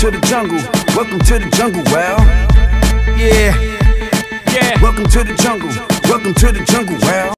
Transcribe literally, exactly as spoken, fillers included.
to the jungle. Welcome to the jungle, well. Yeah. Yeah. Welcome to the jungle. Welcome to the jungle, well.